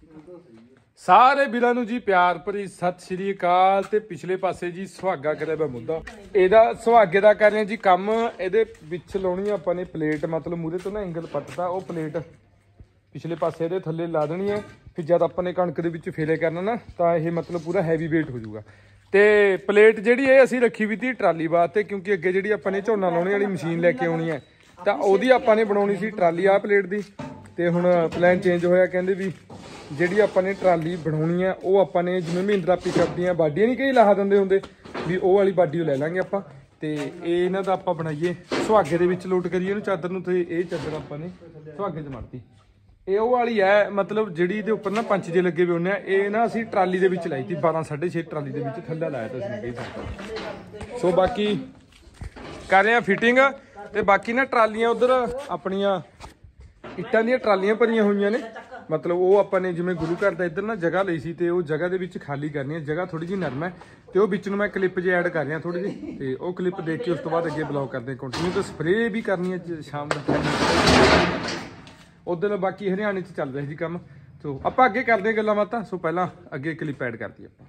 ਸਾਰੇ ਵੀਰਾਂ ਨੂੰ ਜੀ ਪਿਆਰ ਭਰੀ ਸਤਿ ਸ਼੍ਰੀ ਅਕਾਲ। ਤੇ ਪਿਛਲੇ ਪਾਸੇ ਜੀ ਸੁਹਾਗਾ ਕਰਿਆ ਵਾ ਮੁੱਦਾ, ਇਹਦਾ ਸੁਹਾਗੇ ਦਾ ਕਰ ਰਹੇ ਜੀ ਕੰਮ। ਇਹਦੇ ਵਿੱਚ ਲਾਉਣੀ ਆਪਾਂ ਨੇ ਪਲੇਟ, ਮਤਲਬ ਮੂਹਰੇ ਤੋਂ ਨਾ ਐਂਗਲ ਪੱਟਦਾ, ਉਹ ਪਲੇਟ ਪਿਛਲੇ ਪਾਸੇ ਇਹਦੇ ਥੱਲੇ ਲਾ ਦੇਣੀ ਹੈ। ਫਿਰ ਜਦ ਆਪਾਂ ਨੇ ਕਣਕ ਦੇ ਵਿੱਚ ਫੇਲੇ ਕਰਨਾ ਨਾ ਤਾਂ ਇਹ ਮਤਲਬ ਪੂਰਾ ਹੈਵੀ ਵੇਟ ਹੋ ਜਾਊਗਾ। ਤੇ ਪਲੇਟ ਜਿਹੜੀ ਇਹ ਅਸੀਂ ਰੱਖੀ ਵੀ ਤੀ ਟਰਾਲੀ ਵਾਸਤੇ, ਕਿਉਂਕਿ ਅੱਗੇ ਜਿਹੜੀ ਆਪਾਂ ਨੇ ਝੋਨਾ ਲਾਉਣੇ ਵਾਲੀ ਮਸ਼ੀਨ ਲੈ ਕੇ ਆਉਣੀ ਹੈ ਤਾਂ ਉਹਦੀ ਆਪਾਂ ਨੇ ਬਣਾਉਣੀ ਸੀ ਟਰਾਲੀ ਆ ਪਲੇਟ ਦੀ। ਤੇ ਹੁਣ ਪਲਾਨ ਚੇਂਜ ਹੋਇਆ, ਕਹਿੰਦੇ ਵੀ ਜਿਹੜੀ ਆਪਾਂ ਨੇ ਟਰਾਲੀ ਬਣਾਉਣੀ ਹੈ ਉਹ ਆਪਾਂ ਨੇ ਜਿਵੇਂ ਮਹਿੰਦਰਾ ਪਿਕਅਪ ਦੀਆਂ ਬਾਡੀਆਂ ਨਹੀਂ ਕਈ ਲਾ ਦਿੰਦੇ ਹੁੰਦੇ ਵੀ ਉਹ ਵਾਲੀ ਬਾਡੀ ਉਹ ਲੈ ਲਾਂਗੇ ਆਪਾਂ। ਤੇ ਇਹ ਇਹਨਾਂ ਦਾ ਆਪਾਂ ਬਣਾਈਏ ਸੁਹਾਗੇ ਦੇ ਵਿੱਚ ਲੋਟ ਕਰੀਏ ਇਹਨੂੰ ਚਾਦਰ ਨੂੰ। ਤੇ ਇਹ ਚਾਦਰ ਆਪਾਂ ਨੇ ਸੁਹਾਗੇ 'ਚ ਮੜਤੀ, ਇਹ ਉਹ ਵਾਲੀ ਹੈ ਮਤਲਬ ਜਿਹੜੀ ਇਹਦੇ ਉੱਪਰ ਨਾ ਪੰਚ ਜੇ ਲੱਗੇ ਵੀ ਹੁੰਦੇ ਆ। ਇਹ ਨਾ ਅਸੀਂ ਟਰਾਲੀ ਦੇ ਵਿੱਚ ਲਾਈ ਤੀ 12.5 ਟਰਾਲੀ ਦੇ ਵਿੱਚ ਥੱਲੇ ਲਾਇਆ ਤਾਂ ਅਸੀਂ ਕਈ ਸਾਲ। ਸੋ ਬਾਕੀ ਕਰ ਰਹੇ ਆ ਫਿਟਿੰਗ। ਤੇ ਬਾਕੀ ਨਾ ਟਰਾਲੀਆਂ ਉਧਰ ਆਪਣੀਆਂ ਇੱਟਾਂ ਦੀਆਂ ਟਰਾਲੀਆਂ ਭਰੀਆਂ ਹੋਈਆਂ ਨੇ, ਮਤਲਬ ਉਹ ਆਪਾਂ ਨੇ ਜਿਵੇਂ ਗੁਰੂ ਘਰ ਦਾ ਇੱਧਰ ਨਾ ਜਗ੍ਹਾ ਲਈ ਸੀ ਤੇ ਉਹ ਜਗ੍ਹਾ ਦੇ ਵਿੱਚ ਖਾਲੀ ਕਰਨੀ ਹੈ। ਜਗ੍ਹਾ ਥੋੜੀ ਜਿਹੀ ਨਰਮ ਹੈ ਤੇ ਉਹ ਵਿੱਚ ਨੂੰ ਮੈਂ ਕਲਿੱਪ ਜੇ ਐਡ ਕਰ ਰਿਹਾ ਥੋੜੀ ਜਿਹੀ, ਤੇ ਉਹ ਕਲਿੱਪ ਦੇਖ ਕੇ ਉਸ ਤੋਂ ਬਾਅਦ ਅੱਗੇ ਬਲੌਗ ਕਰਦੇ ਕੰਟੀਨਿਊ। ਤੇ ਸਪਰੇਅ ਵੀ ਕਰਨੀ ਹੈ ਸ਼ਾਮ ਦਾ ਉਧਰ। ਬਾਕੀ ਹਰਿਆਣੇ 'ਚ ਚੱਲ ਰਿਹਾ ਜੀ ਕੰਮ। ਸੋ ਆਪਾਂ ਅੱਗੇ ਕਰਦੇ ਹਾਂ ਗੱਲਾਂ ਬਾਤਾਂ। ਸੋ ਪਹਿਲਾਂ ਅੱਗੇ ਕਲਿੱਪ ਐਡ ਕਰਦੀ ਆਪਾਂ।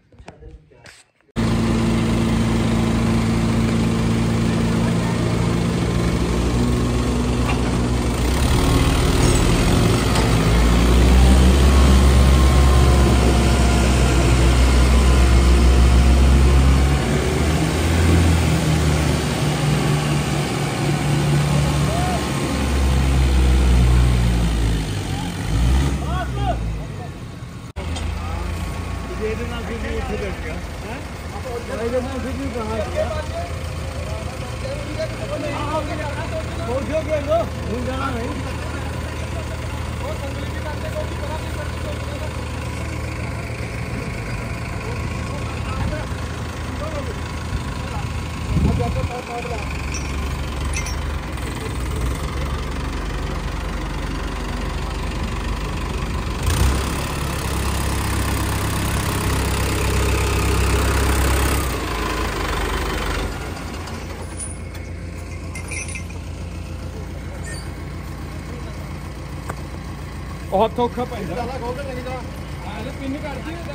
ਬਹੁਤ ਔਖਾ ਪੈਂਦਾ। ਜ਼ਿਆਦਾ ਖੋਲ ਕੇ ਨਹੀਂ ਜਾ ਆਲੇ ਪਿੰਨ ਕਰਦੀ ਹੈ।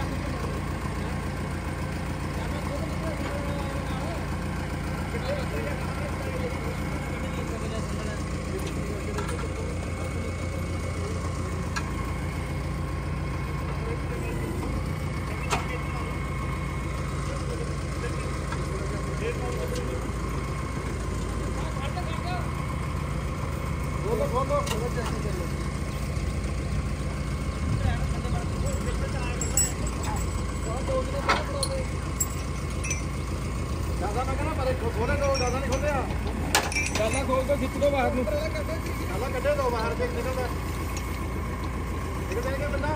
ਖੋਲ ਕੇ ਖਿੱਚ ਦੋ ਬਾਹਰ ਨੂੰ। ਕੱਢੇ ਦੋ ਬਾਹਰ ਤੇ ਨਿਕਲਦਾ ਨਿਕਲਦਾ ਬੰਦਾ।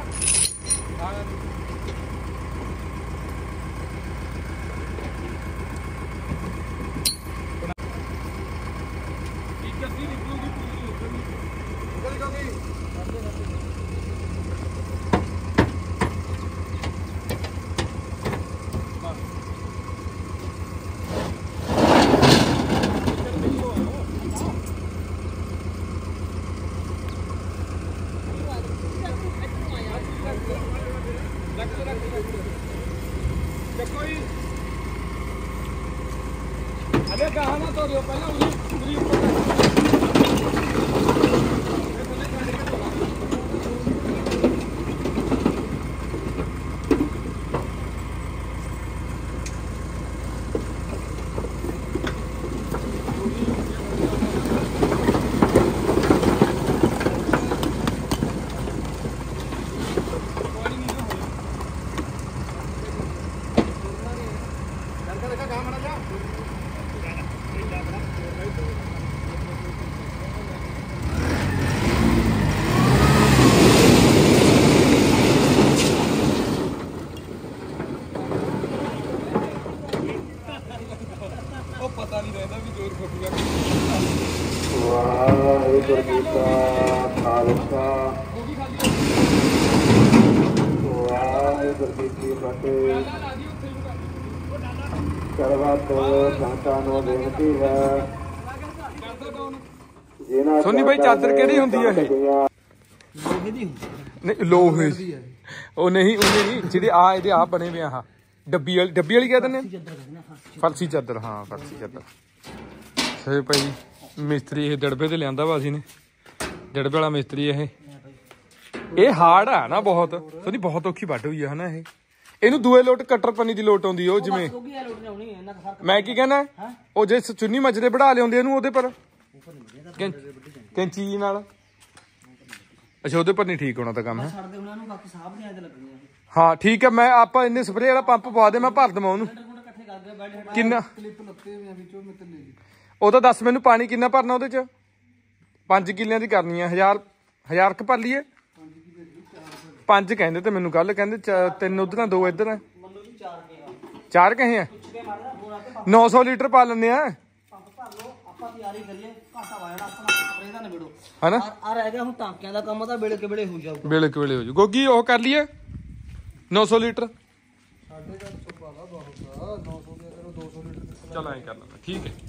अरे कहा ना तो पहले ਪਤਾ ਨਹੀਂ ਰਹਿੰਦਾ ਵੀ ਜ਼ੋਰ ਫੁੱਟੂਗਾ। ਵਾਹਿਗੁਰੂ ਜੀ ਕਾ ਖਾਲਸਾ ਵਾਹਿਗੁਰੂ ਜੀ ਕੀ ਫਤਿਹ। ਸਰਬੱਤ ਸੰਤਾਂ ਨੂੰ ਬੇਨਤੀ ਹੈ, ਸੋਨੀ ਭਾਈ ਚਾਦਰ ਕਿਹੜੀ ਹੁੰਦੀ ਹੈ ਇਹ? ਲੋਹੇ ਦੀ ਹੁੰਦੀ ਹੈ। ਨਹੀਂ ਲੋਹੇ ਦੀ ਉਹ ਨਹੀਂ ਜਿਹੜੇ ਆ ਇਹਦੇ ਆ ਬਣੇ ਵੇ ਆ ਡੱਬੀ ਵਾਲੀ ਕਹਿ ਦਿੰਦੇ ਫਰਸੀ ਚਾਦਰ। ਹਾਂ ਫਰਸੀ ਚਾਦਰ। ਸਹੀ ਭਾਈ ਮਿਸਤਰੀ ਇਹ ਦੜਬੇ ਤੇ ਲਿਆਂਦਾ ਵਾ ਅਸੀਂ ਨੇ, ਦੜਬੇ ਵਾਲਾ ਮਿਸਤਰੀ ਇਹ ਹਾਰਡ ਆ ਨਾ ਬਹੁਤ, ਸੋਨੀ ਬਹੁਤ ਔਖੀ ਵੱਢ ਹੋਈ ਆ ਹਨਾ ਇਹ। ਇਹਨੂੰ ਦੂਏ ਲੋਟ ਕਟਰ ਪੰਨੀ ਦੀ ਲੋਟ ਆਉਂਦੀ ਉਹ ਜਿਵੇਂ ਮੈਂ ਕੀ ਕਹਿਣਾ ਉਹ ਜੇ ਚੁੰਨੀ ਮੱਜਰੇ ਵੜਾ ਲਿਆਉਂਦੇ ਇਹਨੂੰ ਉਹਦੇ ਪਰ ਕੈਂਚੀ ਨਾਲ। ਅੱਛਾ ਉਹਦੇ ਪਰ ਨਹੀਂ ਠੀਕ ਹੋਣਾ ਤਾਂ ਕੰਮ ਹੈ। ਹਾਂ ਠੀਕ ਹੈ। ਮੈਂ ਆਪਾਂ ਇੰਨੇ ਸਪਰੇ ਵਾਲਾ ਪੰਪ ਪਵਾ ਦੇ ਮੈਂ ਭਰ ਦੇਵਾਂ ਉਹਨੂੰ। ਕਿੰਨਾ ਉਹ ਤਾਂ ਦੱਸ ਮੈਨੂੰ ਪਾਣੀ ਕਿੰਨਾ ਭਰਨਾ ਉਹਦੇ ਚ? 5 ਕਿੱਲਿਆਂ ਦੀ ਕਰਨੀ ਆ। 1000 ਕ ਭਰ ਲਈਏ। 5 ਕਹਿੰਦੇ ਤੇ ਮੈਨੂੰ ਕੱਲ ਕਹਿੰਦੇ 3 ਉਧਰ 2 ਇੱਧਰ 4 ਕਹੇ ਆ। 900 ਲੀਟਰ ਪਾ ਲੈਂਦੇ ਆ ਹਨਾ। ਆ ਰਹਿ ਗਿਆ ਹੁਣ ਟਾਂਕਿਆਂ ਦਾ ਕੰਮ ਤਾਂ ਵੇਲੇ ਕੇ ਵੇਲੇ ਹੋ ਜਾਊਗਾ। ਵੇਲੇ ਕੇ ਵੇਲੇ ਹੋ ਜਾਊ। ਗੋਗੀ ਉਹ ਕਰ ਲਈਏ 900 ਲੀਟਰ। ਚਲ ਐਂ ਕਰ ਲੈਂਦਾ ਠੀਕ ਹੈ।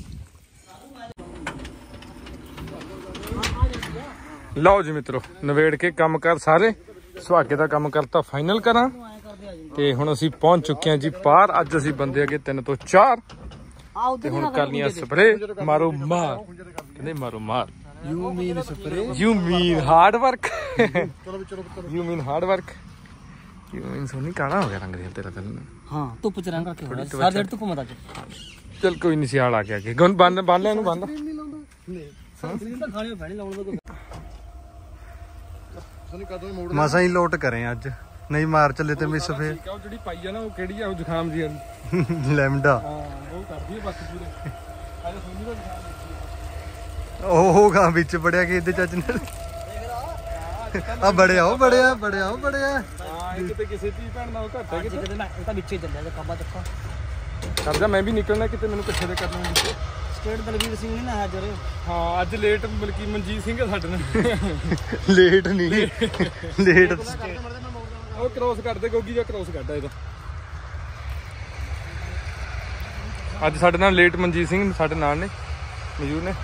ਲਓ ਜੀ ਮਿੱਤਰੋ ਨਵੇੜ ਕੇ ਕੰਮ ਕਰ ਸਾਰੇ। ਸੁਹਾਗੇ ਦਾ ਕੰਮ ਕਰਤਾ ਫਾਈਨਲ ਕਰਾਂ ਤੇ ਹੁਣ ਅਸੀਂ ਪਹੁੰਚ ਚੁੱਕੇ ਹਾਂ ਜੀ ਬਾਹਰ। ਅੱਜ ਅਸੀਂ ਬੰਦੇ ਹੈਗੇ 3 ਤੋਂ 4 ਤੇ ਹੁਣ ਕਰਨੀ ਆ ਸਪਰੇ। ਮਾਰੋ ਮਾਰ ਕਹਿੰਦੇ ਮਾਰੋ ਮਾਰ। You mean spray, you mean hard work. You mean hard work. You mean Soni ਕਾਲਾ ਹੋ ਗਿਆ ਰੰਗ ਤੇਰਾ ਪਹਿਲਾਂ। ਹਾਂ ਧੁੱਪ ਚ ਰੰਗ ਰੱਖੇ ਹੋਇਆ ਸਾਰਾ ਦਿਨ ਧੁੱਪ ਮਤਾ ਚ। ਚਲ ਕੋਈ ਨਹੀਂ ਸਿਆਲ ਆ ਗਿਆ ਅੱਗੇ ਗਨ ਬੰਨ ਲੈ ਇਹਨੂੰ ਬੰਨ। ਖਾਣੇ ਪੈਣੇ ਲਾਉਣ ਦਾ ਮਸਾਂ ਹੀ ਲੋਟ ਕਰੇ ਅੱਜ, ਨਹੀਂ ਮਾਰ ਚੱਲੇ ਤੇ ਮਿਸ ਫੇ। ਉਹ ਜਿਹੜੀ ਪਾਈ ਆ ਨਾ ਉਹ ਕਿਹੜੀ ਆ? ਉਹ ਜ਼ੁਕਾਮ ਦੀ ਵਾਲੀ ਲੈਮਡਾ। ਹਾਂ ਉਹ ਕਰਦੀ ਆ ਬਸ ਪੂਰੇ। ਅੱਜ ਸੋਨੀ ਦਾ ਜ਼ੁਕਾਮ ਉਹ ਗਾ ਵਿੱਚ ਬੜਿਆ ਕਿ ਇਹਦੇ ਚੱਜ ਨਾਲ ਆ ਬੜਿਆ ਉਹ ਬੜਿਆ ਬੜਿਆ ਉਹ ਬੜਿਆ। ਹਾਂ ਇਹ ਕਿਤੇ ਕਿਸੇ ਦੀ ਭੈਣ ਨਾਲ ਘੱਟ ਹੈ ਕਿਤੇ ਮੈਂ ਇਹ ਤਾਂ ਵਿੱਚੇ ਚੱਲਿਆ ਤੇ ਕਾਬਾ ਚੱਕਾ ਕਰਦਾ। ਮੈਂ ਵੀ ਨਿਕਲਣਾ ਕਿਤੇ ਮੈਨੂੰ ਇਕੱਠੇ ਦੇ ਕਰਨਾ ਵਿੱਚ। ਸਟੇਟ ਦਲਵੀਰ ਸਿੰਘ ਨਹੀਂ ਨਾ ਜਰੇ। ਹਾਂ ਅੱਜ ਲੇਟ ਮਲਕੀ ਮਨਜੀਤ ਸਿੰਘ ਆ ਸਾਡੇ ਨਾਲ। ਲੇਟ ਨਹੀਂ ਲੇਟ ਉਹ ਕ੍ਰੋਸ ਕਰਦੇ ਗੋਗੀ ਜਾਂ ਕ੍ਰੋਸ ਕਰਦਾ ਇਹਦਾ। ਅੱਜ ਸਾਡੇ ਨਾਲ ਲੇਟ ਮਨਜੀਤ ਸਿੰਘ ਸਾਡੇ ਨਾਲ ਨੇ ਮੌਜੂਦ ਨੇ।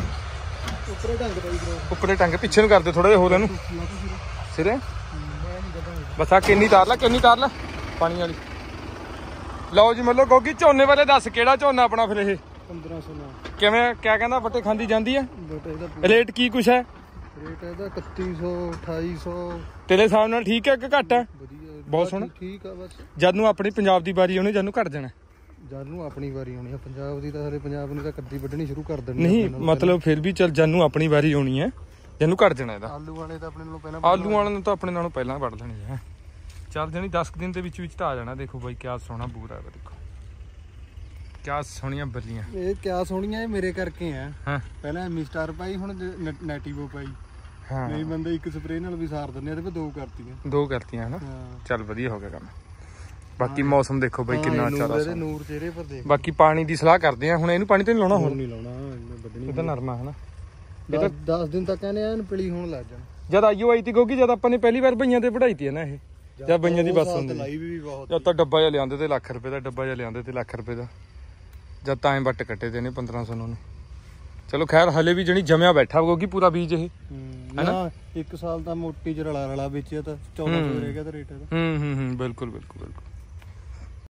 ਉੱਪਰੇ ਟੰਗ ਪਿੱਛੇ ਨੂੰ ਕਰਦੇ ਥੋੜਾ ਜਿਹਾ ਹੋਰ ਇਹਨੂੰ ਸਿਰੇ। ਬਸ ਆ ਕਿੰਨੀ ਤਾਰ ਲੈ ਪਾਣੀ ਵਾਲੀ। ਲਓ ਜੀ ਮਤਲਬ ਗੋਗੀ ਝੋਨੇ ਬਾਰੇ ਦੱਸ ਕਿਹੜਾ ਝੋਨਾ ਆਪਣਾ ਫਿਰ ਇਹ 1500 ਕਿਵੇਂ ਕਿਆ ਕਹਿੰਦਾ ਵੱਟੇ ਖਾਂਦੀ ਜਾਂਦੀ ਹੈ? ਰੇਟ ਕੀ ਕੁਛ ਹੈ? ਰੇਟ ਇਹਦਾ 3100 2800। ਤੇਰੇ ਹਿਸਾਬ ਨਾਲ ਠੀਕ ਹੈ ਕਿ ਘੱਟ ਹੈ? ਵਧੀਆ ਬਹੁਤ ਸੋਹਣਾ। ਠੀਕ ਆ ਬਸ ਜਦ ਨੂੰ ਆਪਣੀ ਪੰਜਾਬ ਦੀ ਵਾਰੀ ਆਉਣੀ ਜਦ ਨੂੰ ਘੱਟ ਜਾਣਾ। ਜਦ ਨੂੰ ਆਪਣੀ ਵਾਰੀ ਆਉਣੀ ਆ ਪੰਜਾਬ ਦੀ ਤਾਂ ਹਲੇ ਪੰਜਾਬ ਨੇ ਤਾਂ ਕੱਦੀ ਵੱਢਣੀ ਸ਼ੁਰੂ ਕਰ ਦੇਣੀ। ਨਹੀਂ ਮਤਲਬ ਫਿਰ ਵੀ ਚੱਲ ਜਦ ਨੂੰ ਆਪਣੀ ਵਾਰੀ ਆਉਣੀ ਹੈ ਜਦ ਨੂੰ ਘੱਟ ਜਾਣਾ ਇਹਦਾ। ਆਲੂ ਵਾਲੇ ਤਾਂ ਆਪਣੇ ਨਾਲੋਂ ਪਹਿਲਾਂ ਆਲੂ ਵਾਲੇ ਨੂੰ ਤਾਂ ਆਪਣੇ ਨਾਲੋਂ ਪਹਿਲਾਂ ਵੱਢ ਲੈਣੀ ਹੈ। ਚੱਲ ਜਾਣੀ 10 ਦਿਨ ਦੇ ਵਿੱਚ ਤਾਂ ਆ ਜਾਣਾ। ਦੇਖੋ ਬਾਈ ਕਿਆ ਸੋਹਣਾ ਬੂਰਾ ਹੈ। ਦੇਖੋ ਕਿਆ ਸੋਹਣੀਆਂ ਬੱਲੀਆਂ। ਇਹ ਕਿਆ ਸੋਹਣੀਆਂ ਇਹ ਮੇਰੇ ਕਰਕੇ ਆ। ਹਾਂ ਪਹਿਲਾਂ ਐਮੀ ਸਟਾਰ ਪਾਈ ਹੁਣ ਨੈਟੀਵੋ ਪਾਈ। ਹਾਂ ਨਹੀਂ ਬੰਦੇ ਇੱਕ ਸਪਰੇ ਨਾਲ ਵੀ ਸਾਰ ਦਿੰਦੇ ਆ ਤੇ 2 ਕਰਤੀਆਂ। 2 ਕਰਤੀਆਂ ਹਨਾ। ਹਾਂ ਚੱਲ ਵਧੀਆ ਹੋ ਗਿਆ ਕੰਮ। ਬਾਕੀ ਮੌਸਮ ਦੇਖੋ ਬਾਈ ਕਿੰਨਾ ਚਾਰਾ ਇਹਦੇ ਨੂਰ ਚਿਹਰੇ ਪਰ ਦੇਖ। ਬਾਕੀ ਪਾਣੀ ਦੀ ਸਲਾਹ ਕਰਦੇ ਆ ਹੁਣ। ਇਹਨੂੰ ਪਾਣੀ ਤੇ ਨਹੀਂ ਲਾਉਣਾ ਹੁਣ। ਨਹੀਂ ਲਾਉਣਾ ਵੱਢਣੀ। ਇਹ ਤਾਂ ਨਰਮਾ ਹਨਾ। 10 ਦਿਨ ਤੱਕ ਕਹਿੰਦੇ ਐਨ ਪਲੀ ਹੋਣ ਲੱਗ ਜਾਣ। ਜਦ ਆਈਓ ਆਈ ਤੀ ਕਿਉਂਕਿ ਜਦ ਆਪਾਂ ਨੇ ਪਹਿਲੀ ਵਾਰ ਬਈਆਂ ਤੇ ਪੜਾਈ ਤੀ ਨਾ ਇਹ ਜਦ ਬਈਆਂ ਦੀ ਬੱਸ ਹੁੰਦੀ ਲਾਈ ਵੀ ਬਹੁਤ। ਜਦ ਤਾਂ ਡੱਬਾ ਜਿਹਾ ਲਿਆਂਦੇ ਤੇ ਲੱਖ ਰੁਪਏ ਦਾ ਡੱਬਾ ਜਿਹਾ ਲਿਆਂਦੇ ਤੇ ਲੱਖ ਰੁਪਏ ਦਾ। ਜਦ ਤਾਂ ਐਂ ਵੱਟ ਕੱਟੇ ਤੇ ਨੇ 1500 ਨੂੰ। ਚਲੋ ਖੈਰ ਹਲੇ ਵੀ ਜਣੀ ਜਮਿਆ ਬੈਠਾ ਕਿਉਂਕਿ ਪੂਰਾ ਬੀਜ ਇਹ ਹੈਨਾ। 1 ਸਾਲ ਤਾਂ ਮੋਟੀ ਚ ਰਲਾ ਵੇਚਿਆ ਤਾਂ 1400 ਰਹਿ ਗਿਆ ਤਾਂ ਰੇਟ ਇਹਦਾ। ਬਿਲਕੁਲ ਬਿਲਕੁਲ ਬਿਲਕੁਲ।